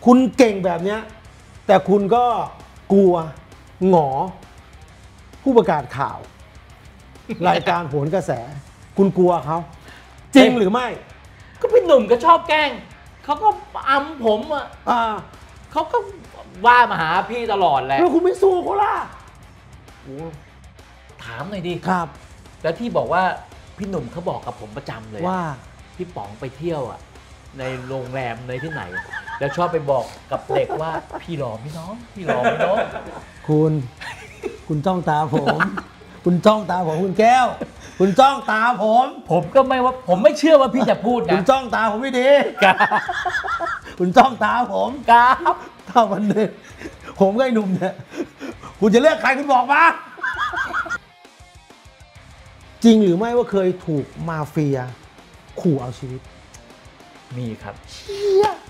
คุณเก่งแบบเนี้ยแต่คุณก็กลัวหงอผู้ประกาศข่าว รายการโหนกระแสคุณกลัวเขาจริงหรือไม่ก็พี่หนุ่มก็ชอบแกล้งเขาก็อำผมอ่ะเขาก็ว่ามาหาพี่ตลอดแหละแล้วคุณไม่สู้เขาล่ะถามหน่อยดิครับแล้วที่บอกว่าพี่หนุ่มเขาบอกกับผมประจำเลยว่าพี่ป๋องไปเที่ยวอ่ะในโรงแรมในที่ไหนแล้วชอบไปบอกกับเด็กว่าพี่หล่อพี่น้องพี่หล่อพี่น้องคุณจ้องตาผมคุณจ้องตาผมคุณแก้วคุณจ้องตาผมก็ไม่ว่าผมไม่เชื่อว่าพี่จะพูดนะคุณจ้องตาผมไม่ดีคุณจ้องตาผมครับถ้าวันหนึ่งผมกับไอ้หนุ่มเนี่ยคุณจะเลือกใครคุณบอกมาจริงหรือไม่ว่าเคยถูกมาเฟียขู่เอาชีวิตมีครับเชี่ย